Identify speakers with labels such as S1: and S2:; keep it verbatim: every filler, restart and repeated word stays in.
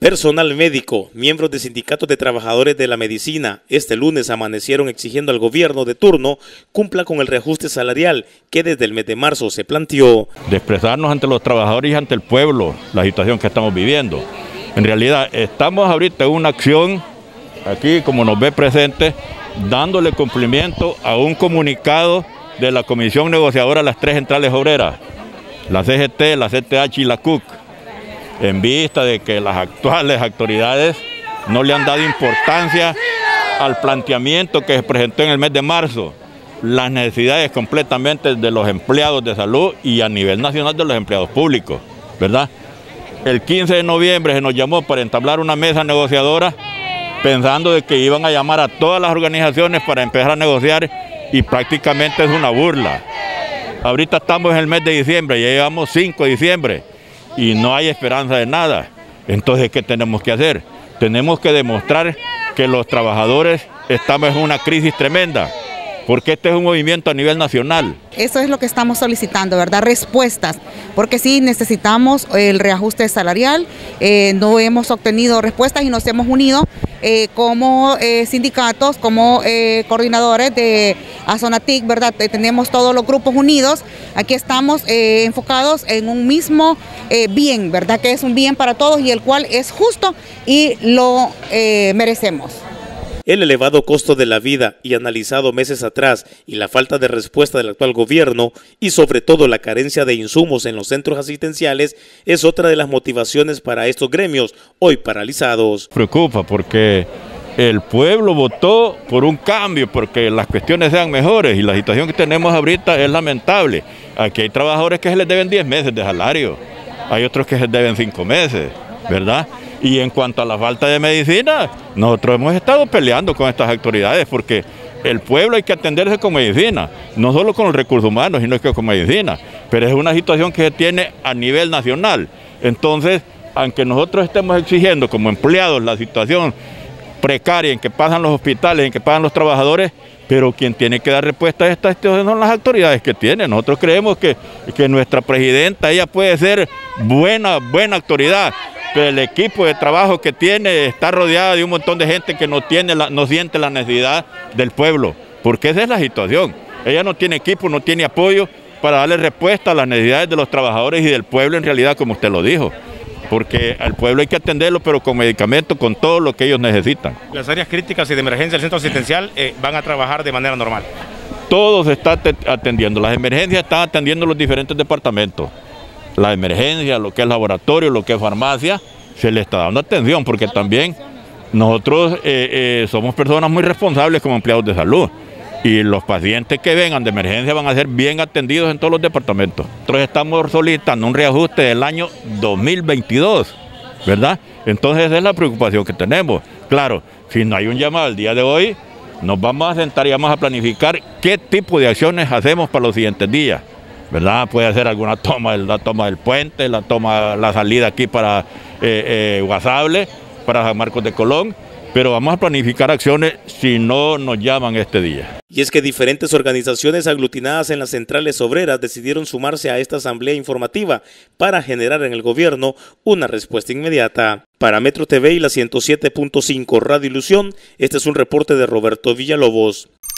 S1: Personal médico, miembros de sindicatos de trabajadores de la medicina, este lunes amanecieron exigiendo al gobierno de turno cumpla con el reajuste salarial que desde el mes de marzo se planteó.
S2: De expresarnos ante los trabajadores y ante el pueblo la situación que estamos viviendo. En realidad estamos ahorita en una acción, aquí como nos ve presente, dándole cumplimiento a un comunicado de la Comisión Negociadora de las tres centrales obreras, la C G T, la C T H y la C U C, en vista de que las actuales autoridades no le han dado importancia al planteamiento que se presentó en el mes de marzo, las necesidades completamente de los empleados de salud y a nivel nacional de los empleados públicos, ¿verdad? El quince de noviembre se nos llamó para entablar una mesa negociadora pensando de que iban a llamar a todas las organizaciones para empezar a negociar y prácticamente es una burla. Ahorita estamos en el mes de diciembre, ya llevamos cinco de diciembre. Y no hay esperanza de nada. Entonces, ¿qué tenemos que hacer? Tenemos que demostrar que los trabajadores estamos en una crisis tremenda, porque este es un movimiento a nivel nacional.
S3: Eso es lo que estamos solicitando, ¿verdad? Respuestas, porque sí necesitamos el reajuste salarial, eh, no hemos obtenido respuestas y nos hemos unido eh, como eh, sindicatos, como eh, coordinadores de Azonatic, ¿verdad? Eh, tenemos todos los grupos unidos, aquí estamos eh, enfocados en un mismo eh, bien, ¿verdad? Que es un bien para todos y el cual es justo y lo eh, merecemos.
S1: El elevado costo de la vida y analizado meses atrás y la falta de respuesta del actual gobierno y sobre todo la carencia de insumos en los centros asistenciales es otra de las motivaciones para estos gremios hoy paralizados.
S2: Preocupa porque el pueblo votó por un cambio, porque las cuestiones sean mejores y la situación que tenemos ahorita es lamentable. Aquí hay trabajadores que se les deben diez meses de salario, hay otros que se les deben cinco meses, ¿verdad? Y en cuanto a la falta de medicina, nosotros hemos estado peleando con estas autoridades porque el pueblo hay que atenderse con medicina, no solo con los recursos humanos, sino que con medicina. Pero es una situación que se tiene a nivel nacional. Entonces, aunque nosotros estemos exigiendo como empleados la situación precaria en que pasan los hospitales, en que pasan los trabajadores, pero quien tiene que dar respuesta a esta situación son las autoridades que tienen. Nosotros creemos que, que nuestra presidenta, ella puede ser buena, buena autoridad, pero el equipo de trabajo que tiene está rodeada de un montón de gente que no, tiene la, no siente la necesidad del pueblo, porque esa es la situación. Ella no tiene equipo, no tiene apoyo para darle respuesta a las necesidades de los trabajadores y del pueblo en realidad, como usted lo dijo. Porque al pueblo hay que atenderlo, pero con medicamentos, con todo lo que ellos necesitan.
S4: Las áreas críticas y de emergencia del centro asistencial eh, van a trabajar de manera normal.
S2: Todo se está atendiendo, las emergencias están atendiendo los diferentes departamentos. La emergencia, lo que es laboratorio, lo que es farmacia, se le está dando atención, porque también nosotros eh, eh, somos personas muy responsables como empleados de salud. Y los pacientes que vengan de emergencia van a ser bien atendidos en todos los departamentos. Nosotros estamos solicitando un reajuste del año dos mil veintidós, ¿verdad? Entonces esa es la preocupación que tenemos. Claro, si no hay un llamado el día de hoy, nos vamos a sentar y vamos a planificar qué tipo de acciones hacemos para los siguientes días, ¿verdad? Puede ser alguna toma, la toma del puente, la toma, la salida aquí para eh, eh, Guasable, para San Marcos de Colón, pero vamos a planificar acciones si no nos llaman este día.
S1: Y es que diferentes organizaciones aglutinadas en las centrales obreras decidieron sumarse a esta asamblea informativa para generar en el gobierno una respuesta inmediata. Para Metro T V y la ciento siete punto cinco Radio Ilusión, este es un reporte de Roberto Villalobos.